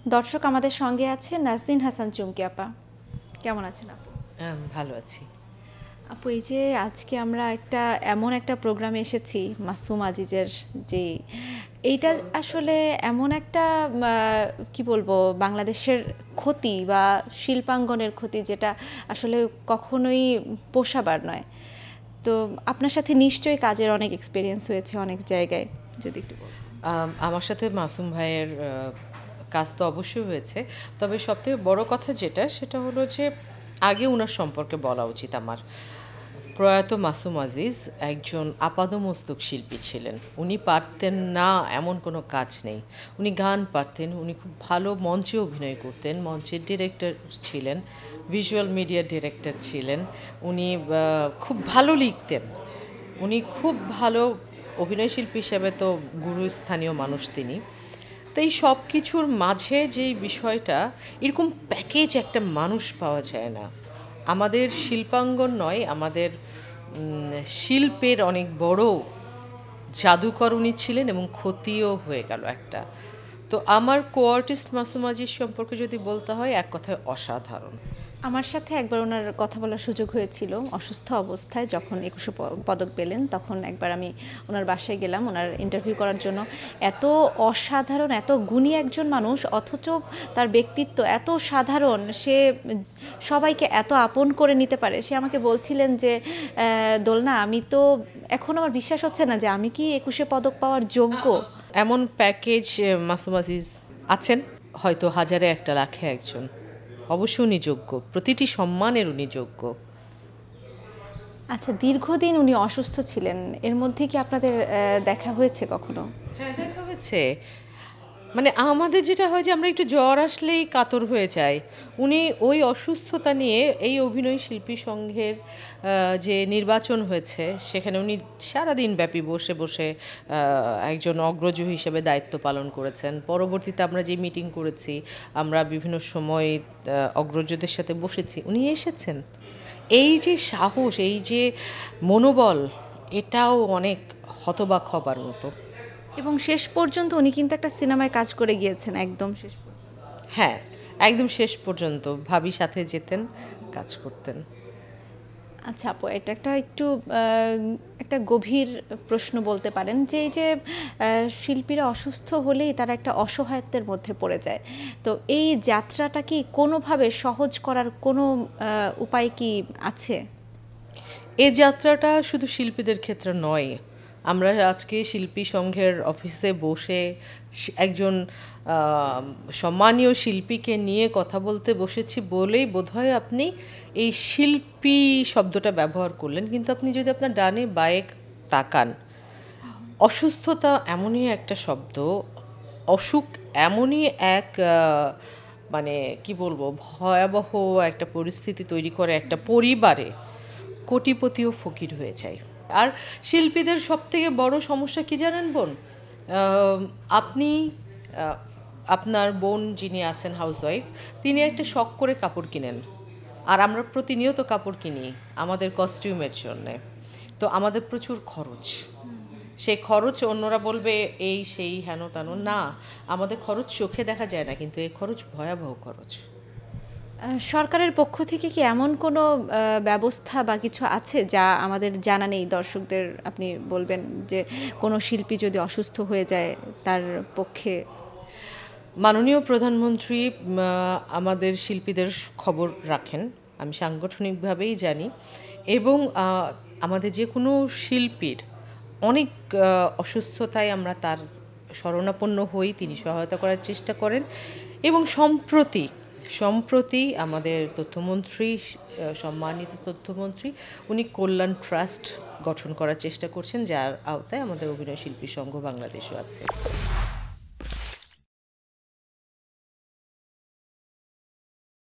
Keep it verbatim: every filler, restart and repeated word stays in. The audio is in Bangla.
দর্শক আমাদের সঙ্গে আছে নাজনিন হাসান চুমকি আপা। কেমন আছেন আপু? ভালো আছি আপু। এই যে আজকে আমরা একটা এমন একটা প্রোগ্রামে এসেছি মাসুম আজিজের, যে এইটা আসলে এমন একটা কি বলবো বাংলাদেশের ক্ষতি বা শিল্পাঙ্গনের ক্ষতি, যেটা আসলে কখনোই পোষাবার নয়। তো আপনার সাথে নিশ্চয়ই কাজের অনেক এক্সপিরিয়েন্স হয়েছে অনেক জায়গায়, যদি একটু বলতেন। আমার সাথে মাসুম ভাইয়ের কাজ তো অবশ্যই হয়েছে, তবে সবথেকে বড় কথা যেটা সেটা হলো যে আগে ওনার সম্পর্কে বলা উচিত আমার। প্রয়াত মাসুম আজিজ একজন আপাদমস্তক শিল্পী ছিলেন। উনি পারতেন না এমন কোনো কাজ নেই। উনি গান পারতেন, উনি খুব ভালো মঞ্চে অভিনয় করতেন, মঞ্চের ডিরেক্টর ছিলেন, ভিজুয়াল মিডিয়া ডিরেক্টর ছিলেন, উনি খুব ভালো লিখতেন, উনি খুব ভালো অভিনয়শিল্পী হিসেবে তো গুরুস্থানীয় মানুষ তিনি। তো এই সব কিছুর মাঝে যেই বিষয়টা, এরকম প্যাকেজ একটা মানুষ পাওয়া যায় না। আমাদের শিল্পাঙ্গন নয়, আমাদের শিল্পের অনেক বড় জাদুকর উনি ছিলেন এবং ক্ষতিও হয়ে গেল একটা। তো আমার কো আর্টিস্ট মাসুম আজিজ সম্পর্কে যদি বলতে হয়, এক কথায় অসাধারণ। আমার সাথে একবার ওনার কথা বলার সুযোগ হয়েছিল অসুস্থ অবস্থায়, যখন একুশে পদক পেলেন, তখন একবার আমি ওনার বাসায় গেলাম ওনার ইন্টারভিউ করার জন্য। এত অসাধারণ, এত গুণী একজন মানুষ, অথচ তার ব্যক্তিত্ব এত সাধারণ, সে সবাইকে এত আপন করে নিতে পারে। সে আমাকে বলছিলেন যে দোলনা, আমি তো এখন আমার বিশ্বাস হচ্ছে না যে আমি কি একুশে পদক পাওয়ার যোগ্য। এমন প্যাকেজ মাসুম আজিজ আছেন হয়তো হাজারে একটা, লাখে একজন। অবশ্যই উনি যোগ্য, প্রতিটি সম্মানের উনি যোগ্য। আচ্ছা, দীর্ঘদিন উনি অসুস্থ ছিলেন, এর মধ্যে কি আপনাদের দেখা হয়েছে কখনো? হ্যাঁ, দেখা হয়েছে। মানে আমাদের যেটা হয় যে আমরা একটু জ্বর আসলেই কাতর হয়ে যাই। উনি ওই অসুস্থতা নিয়ে এই অভিনয় শিল্পী সংঘের যে নির্বাচন হয়েছে, সেখানে উনি সারাদিন ব্যাপী বসে বসে একজন অগ্রজ হিসেবে দায়িত্ব পালন করেছেন। পরবর্তীতে আমরা যে মিটিং করেছি, আমরা বিভিন্ন সময় অগ্রজদের সাথে বসেছি, উনি এসেছেন। এই যে সাহস, এই যে মনোবল, এটাও অনেক হতবাক হবার মতো। এবং শেষ পর্যন্ত উনি কিন্তু একটা সিনেমায় কাজ করে গিয়েছেন, একদম শেষ পর্যন্ত। হ্যাঁ, একদম শেষ পর্যন্ত ভাবির সাথে যেতেন, কাজ করতেন। আচ্ছা আপু, এটা একটা একটু একটা গভীর প্রশ্ন বলতে পারেন, যে এই যে শিল্পীরা অসুস্থ হলেই তারা একটা অসহায়ত্বের মধ্যে পড়ে যায়, তো এই যাত্রাটা কি কোনোভাবে সহজ করার কোনো উপায় কি আছে? এই যাত্রাটা শুধু শিল্পীদের ক্ষেত্রে নয়। আমরা আজকে শিল্পী সংঘের অফিসে বসে একজন সম্মানীয় শিল্পীকে নিয়ে কথা বলতে বসেছি বলেই বোধহয় আপনি এই শিল্পী শব্দটা ব্যবহার করলেন। কিন্তু আপনি যদি আপনার ডানে বায়ে তাকান, অসুস্থতা এমনই একটা শব্দ, অসুখ এমনই এক মানে কি বলবো ভয়াবহ একটা পরিস্থিতি তৈরি করে একটা পরিবারে কোটিপতিও ফকির হয়ে যায়। আর শিল্পীদের সবথেকে বড় সমস্যা কি জানেন বোন? আপনি আপনার বোন যিনি আছেন হাউসওয়াইফ, তিনি একটা শখ করে কাপড় কিনেন, আর আমরা প্রতিনিয়ত কাপড় কিনি আমাদের কস্টিউমের জন্যে। তো আমাদের প্রচুর খরচ। সেই খরচ অন্যরা বলবে এই সেই হেন তেন, না, আমাদের খরচ চোখে দেখা যায় না, কিন্তু এই খরচ ভয়াবহ খরচ। সরকারের পক্ষ থেকে কি এমন কোনো ব্যবস্থা বা কিছু আছে যা আমাদের জানা নেই? দর্শকদের আপনি বলবেন যে কোনো শিল্পী যদি অসুস্থ হয়ে যায় তার পক্ষে। মাননীয় প্রধানমন্ত্রী আমাদের শিল্পীদের খবর রাখেন, আমি সাংগঠনিকভাবেই জানি, এবং আমাদের যে কোনো শিল্পীর অনেক অসুস্থতায় আমরা তার শরণাপন্ন হই, তিনি সহায়তা করার চেষ্টা করেন। এবং সম্প্রতি সম্প্রতি আমাদের তথ্যমন্ত্রী, সম্মানিত তথ্যমন্ত্রী, উনি কল্যাণ ট্রাস্ট গঠন করার চেষ্টা করছেন, যার আওতায় আমাদের অভিনয় শিল্পী সংঘ বাংলাদেশও আছে।